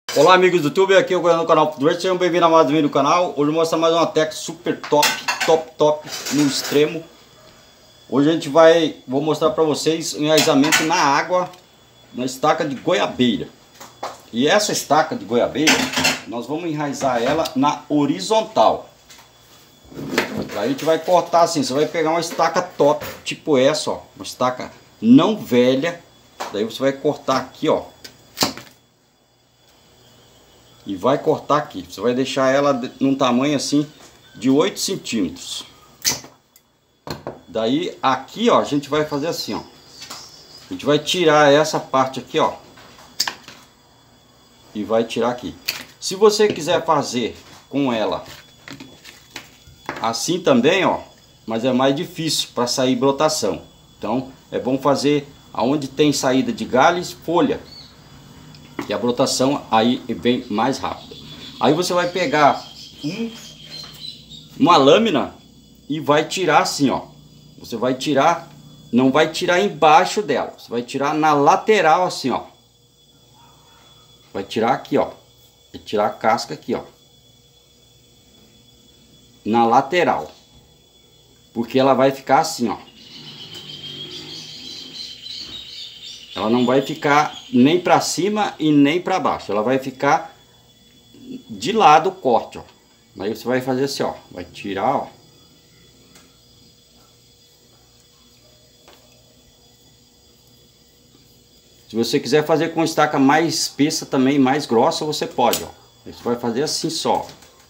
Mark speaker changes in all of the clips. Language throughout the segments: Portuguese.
Speaker 1: Olá amigos do YouTube, aqui é o canal Update, sejam bem-vindos a mais um vídeo do canal. Hoje eu vou mostrar mais uma técnica super top no extremo. Hoje a gente vou mostrar para vocês o enraizamento na água, na estaca de goiabeira. E essa estaca de goiabeira, nós vamos enraizar ela na horizontal. Aí a gente vai cortar assim, você vai pegar uma estaca top, tipo essa, ó, uma estaca não velha. Daí você vai cortar aqui, ó. E vai cortar aqui. Você vai deixar ela num tamanho assim de 8 centímetros. Daí aqui, ó, a gente vai fazer assim, ó. A gente vai tirar essa parte aqui, ó. E vai tirar aqui. Se você quiser fazer com ela assim também, ó, mas é mais difícil para sair brotação. Então é bom fazer aonde tem saída de galhos, folha. E a brotação aí vem mais rápido. Aí você vai pegar uma lâmina e vai tirar assim, ó. Você vai tirar, não vai tirar embaixo dela, você vai tirar na lateral assim, ó. Vai tirar aqui, ó. Vai tirar a casca aqui, ó. Na lateral. Porque ela vai ficar assim, ó. Ela não vai ficar nem para cima e nem para baixo. Ela vai ficar de lado o corte, ó. Aí você vai fazer assim, ó. Vai tirar, ó. Se você quiser fazer com estaca mais espessa também, mais grossa, você pode, ó. Aí você vai fazer assim só.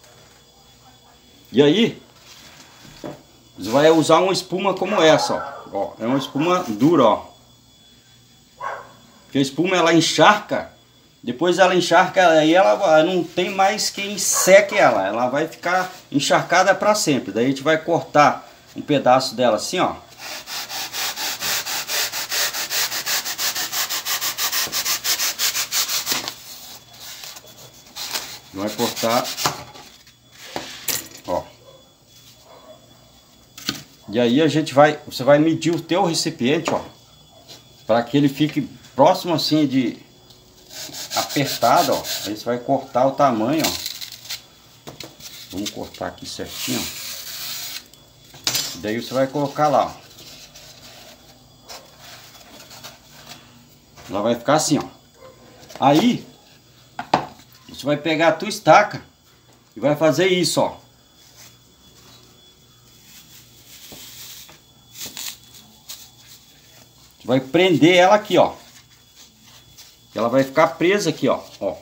Speaker 1: E aí, você vai usar uma espuma como essa, ó. Ó, é uma espuma dura, ó. Porque a espuma ela encharca, depois ela encharca, aí ela não tem mais quem seque ela, ela vai ficar encharcada para sempre. Daí a gente vai cortar um pedaço dela assim, ó. Vai cortar, ó. E aí a gente você vai medir o teu recipiente, ó, para que ele fique próximo assim de apertado, ó. Aí você vai cortar o tamanho, ó. Vamos cortar aqui certinho, ó. Daí você vai colocar lá, ó. Ela vai ficar assim, ó. Aí você vai pegar a tua estaca e vai fazer isso, ó. Você vai prender ela aqui, ó. Ela vai ficar presa aqui, ó. Ó.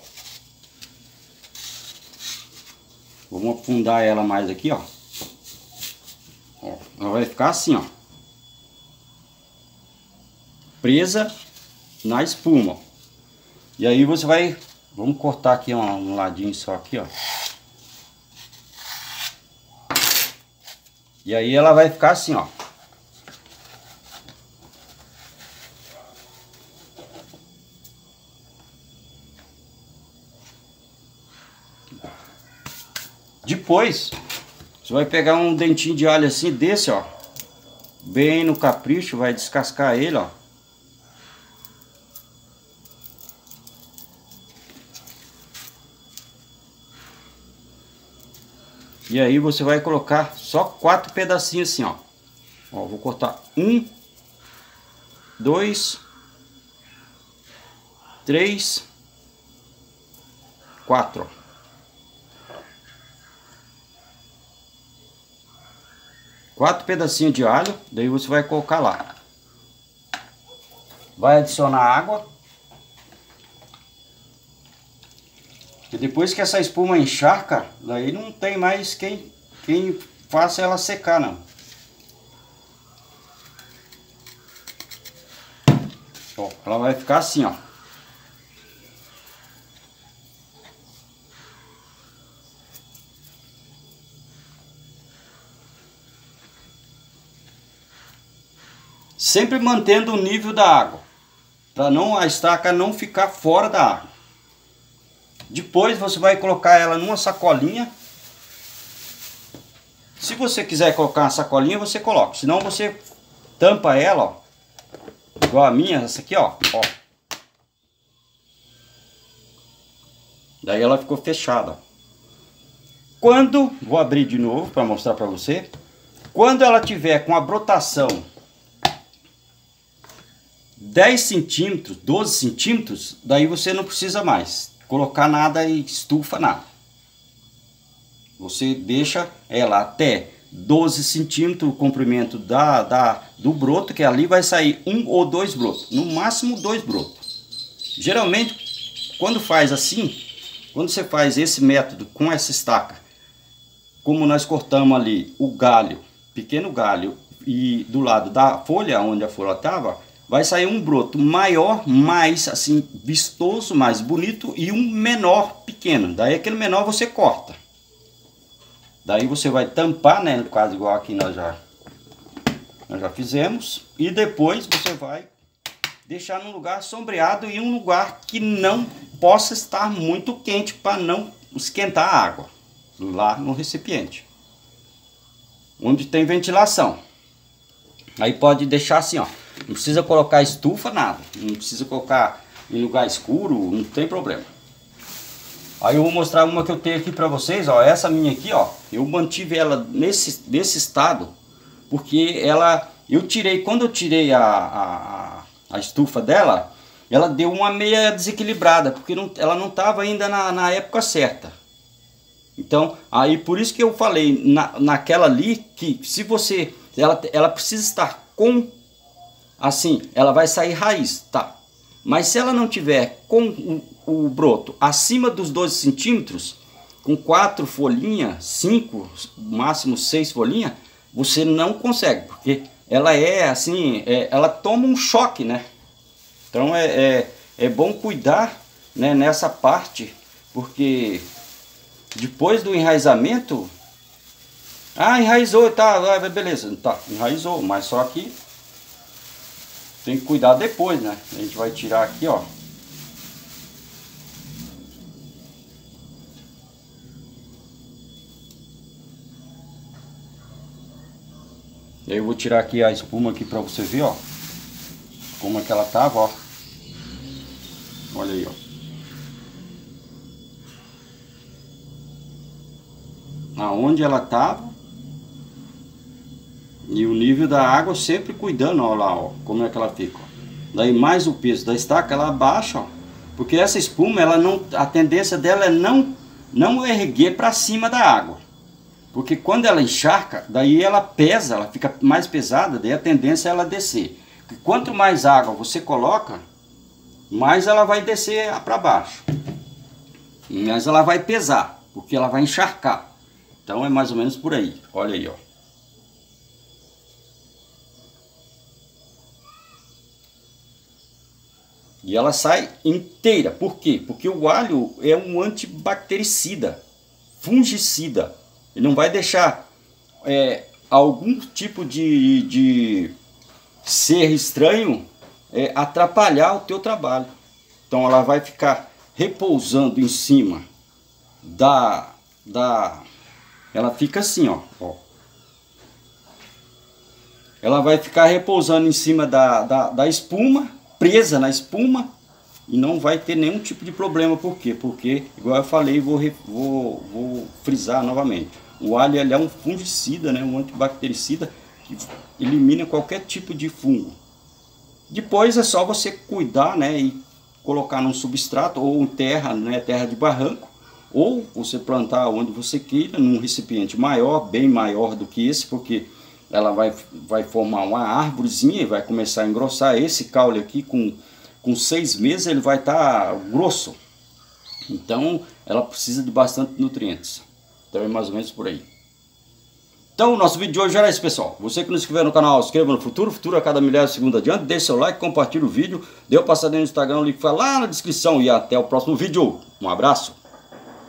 Speaker 1: Vamos afundar ela mais aqui, ó. Ó. Ela vai ficar assim, ó. Presa na espuma. E aí você vai... Vamos cortar aqui um ladinho só aqui, ó. E aí ela vai ficar assim, ó. Depois, você vai pegar um dentinho de alho assim, desse, ó. Bem no capricho, vai descascar ele, ó. E aí você vai colocar só 4 pedacinhos assim, ó. Ó, vou cortar 1, 2, 3, 4, ó. Quatro pedacinhos de alho, daí você vai colocar lá. Vai adicionar água. E depois que essa espuma encharca, daí não tem mais quem faça ela secar, não. Ó, ela vai ficar assim, ó. Sempre mantendo o nível da água, para a estaca não ficar fora da água. Depois você vai colocar ela numa sacolinha. Se você quiser colocar uma sacolinha, você coloca. Senão você tampa ela, ó. Igual a minha, essa aqui, ó. Daí ela ficou fechada. Quando, vou abrir de novo para mostrar para você. Quando ela tiver com a brotação 10 centímetros, 12 centímetros, daí você não precisa mais colocar nada e estufa nada. Você deixa ela até 12 centímetros o comprimento do broto, que ali vai sair 1 ou 2 brotos, no máximo 2 brotos. Geralmente, quando faz assim, quando você faz esse método com essa estaca, como nós cortamos ali o galho, pequeno galho, e do lado da folha, onde a folha estava, vai sair um broto maior, mais assim, vistoso, mais bonito, e um menor, pequeno. Daí aquele menor você corta. Daí você vai tampar, né, no caso igual aqui nós já fizemos. E depois você vai deixar num lugar sombreado e um lugar que não possa estar muito quente para não esquentar a água lá no recipiente, onde tem ventilação. Aí pode deixar assim, ó, não precisa colocar estufa, nada, não precisa colocar em lugar escuro, não tem problema. Aí eu vou mostrar uma que eu tenho aqui para vocês, ó, essa minha aqui, ó, eu mantive ela nesse estado, porque ela, quando eu tirei a estufa dela, ela deu uma meia desequilibrada, porque ela não estava ainda na época certa. Então, aí por isso que eu falei naquela ali, que se você, ela precisa estar com, assim, ela vai sair raiz, tá? Mas se ela não tiver com o broto acima dos 12 centímetros, com 4 folhinhas, 5, máximo 6 folhinhas, você não consegue, porque ela é assim, ela toma um choque, né? Então é bom cuidar, né, nessa parte, porque depois do enraizamento, enraizou, tá, beleza, tá, enraizou, mas só que tem que cuidar depois, né? A gente vai tirar aqui, ó. E aí eu vou tirar aqui a espuma aqui para você ver, ó, como é que ela tava, ó. Olha aí, ó. Aonde ela tava e o nível da água sempre cuidando, ó lá, ó, como é que ela fica, ó. Daí mais o peso da estaca ela abaixa, ó, porque essa espuma, ela não, a tendência dela é não erguer para cima da água, porque quando ela encharca, daí ela pesa, ela fica mais pesada, daí a tendência é ela descer. E quanto mais água você coloca, mais ela vai descer para baixo, mas ela vai pesar, porque ela vai encharcar. Então é mais ou menos por aí. Olha aí, ó. E ela sai inteira. Por quê? Porque o alho é um antibactericida, fungicida. Ele não vai deixar algum tipo de ser estranho atrapalhar o teu trabalho. Então ela vai ficar repousando em cima ela fica assim, ó. Ela vai ficar repousando em cima da espuma, presa na espuma, e não vai ter nenhum tipo de problema. Por quê? Porque, igual eu falei, vou frisar novamente, o alho ele é um fungicida, né, um antibactericida que elimina qualquer tipo de fungo. Depois é só você cuidar, né, e colocar num substrato ou em terra, né, terra de barranco, ou você plantar onde você queira, num recipiente maior, bem maior do que esse, porque ela vai formar uma árvorezinha e vai começar a engrossar. Esse caule aqui com 6 meses ele vai estar grosso, então ela precisa de bastante nutrientes. Então é mais ou menos por aí. Então o nosso vídeo de hoje era esse, pessoal. Você que não se inscreveu no canal, se inscreva no futuro a cada milhar de segundo adiante, deixe seu like, compartilhe o vídeo, dê uma passadinha no Instagram, o link vai lá na descrição, e até o próximo vídeo. Um abraço.